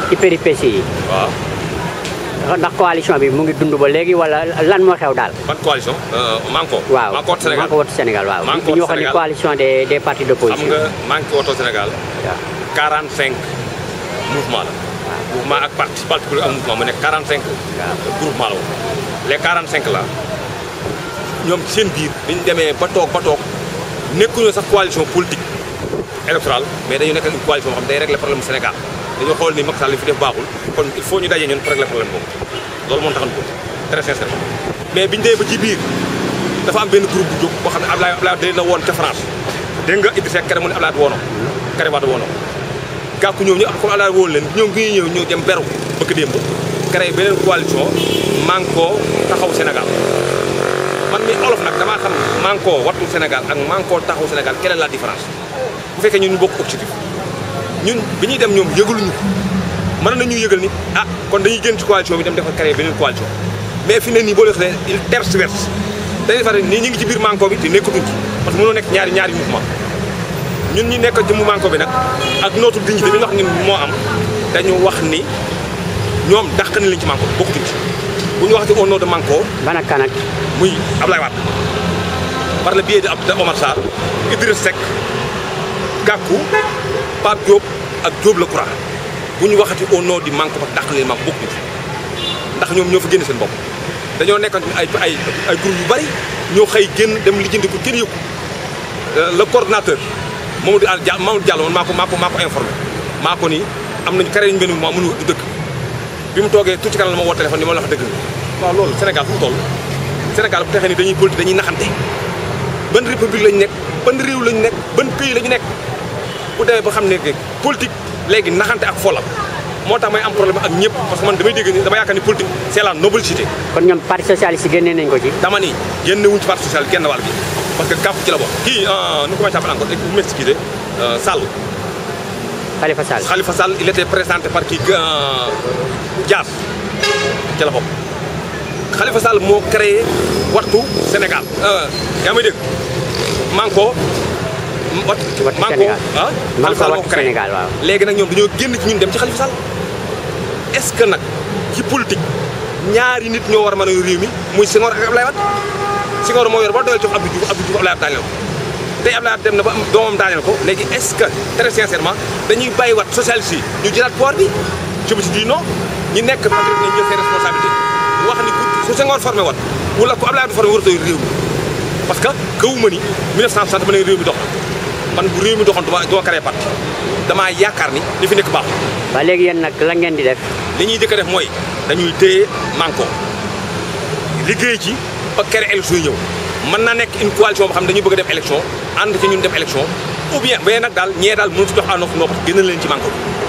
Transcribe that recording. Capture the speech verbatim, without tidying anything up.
ci péripéties yi. waaw. ndax coalition bi mu ngi dund ba léegi wala lan moo xew daal. ban coalition. Manko. waaw Manko Wattu Sénégal Manko Wattu Sénégal waaw. Manko ñu Wattu waxoon ni Sénégal coalition des des partis d'opposition. xam nga Manko Wattu Sénégal. waaw quarante cinq mouvement la. mouvement ak parti particulier ak mouvement mu nekk quarante cinq. groupement la woon. les quarante cinq là ñoom ci seen biir dañu demee ba toog ba toog nekkuñu sax coalition politique électorale mais dañu nekk une coalition boo xam day régler problème Sénégal dañoo xool ni Macky Sall li fi def baaxul kon il faut ñu daje ñun pour régler problème boobu loolu moo taxoon ko très sincèrement mais biñu demee ba ci biir dafa am benn groupe bu jóg boo xam ne Abdoulaye Abdoulaye day na woon ca France dégg nga Idrissa Seck kere mu ne Abdoulaye woono Karim Wade woono gàkku ñëw ñu comme Abdoulaye woon leen ñoom gi ñëw ñëw dem beru bëgg démb créé beneen coalition Manko Taxawu Sénégal man mi olof nag damaa xam Manko Wattu Sénégal ak Manko Taxawu Sénégal quelle est la différence bu fekkee ñun ñu bokk objectif ñun bi ñuy dem ñoom yëgaluñu mën nañu yëgal ni ah kon dañuy génn ci coalition bi dem defar créé beneen coalition mais fi ne nii boo leen xoolee il tergiverse dañuy faral nii ñu ngi ci biir Manko bi te nekkatuñ ci parce que mënoo nekk ñaari ñaari mouvement ñun ñi nekk ci mu Manko bi nag ak notre dignité bi ñu wax ni moo am dañu wax ni ñoom dàq nañ leen ci Manko bokkutuñ ci bu ñu waxati au nom de Manko. ban ak kan ak muy Ablaye Wade par le biais de Omar Sarr Idriss Seck Gakou Pape Diop ak Diop le Courant bu ñu waxati au nom du Manko parce que dàq leen Manko bokkutuñ ci ndax ñoom ñoo fa génn seen bopp dañoo nekkoon ay ay ay groupe yu bari ñoo xëy génn dem lijjanti ko kenn yëpp le coordonnateur Mamadou Diallo Mamadou Diallo man maa ko maa ko maa ko informé maa ko ni am nañu créé ñu benn mouvement mënu du dëkk bi mu toogee tuuti kanam la ma woo téléphone ni ma la wax dëgg waaw loolu Sénégal fu mu toll Sénégal bu texee ni dañuy politique dañuy naxante ban république lañu nekk ban réew lañu nekk ban pays lañu nekk bu demee ba xam ne politique léegi naxante ak folam moo tax may am problème ak ñëpp parce que man damay dégg ni dama yaakaar ni politique c'est la nobilité. kon ñoom parti socialiste yi génnee nañ ko ci. dama ni génne wuñ ci parti socialiste genn wàll bi parce que Gakou ci la bokk kii nu ko may s'appelle encore vous m'excusez Sall. Khalifa Sall Khalifa Sall il était présenté par kii Dias ci la bokk Khalifa Sall moo créé Wattu Sénégal yaa may dégg Manko. Wattu Manko ah Khalifa Sall moo Wattu créé Sénégal waaw. léegi nag ñoom dañoo génn ci ñun dem ci Khalifa Sall est-ce que nag ci politique ñaari nit ñoo war a mën a yor réew mi muy Senghor ak Abdoulaye Wade Senghor moo yor ba doyal jox Abdou Diouf Abdou Diouf Abdoulaye Wade daaneel ko tey Abdoulaye Wade dem na ba am doomam daaneel ko léegi est-ce que très sincèrement dañuy bàyyi wat socialiste yi ñu jëlaat pouvoir bi je me suis dit non ñi nekk patriote nañ jël seen responsabilité wax ni su Senghor formé wat wala ku Abdoulaye Wade formé war a doy réew mi parce que gëwuma ni mille neuf cent soixante ma ne réew mi dox man bu réew mi doxoon dama dama créé parti damaa yaakaar ni li fi nekk baaxul. ba léegi yéen nag la ngeen di def. li ñuy jëkk a def mooy dañuy téye Manko liggéey ci ba kere élection yi ñëw mën na nekk une coalition boo xam ne dañuy bëgg a def élection ànd ci ñun def élection ou bien mais nag daal ñee daal mënut a jox à notre nopp génn leen ci Manko bi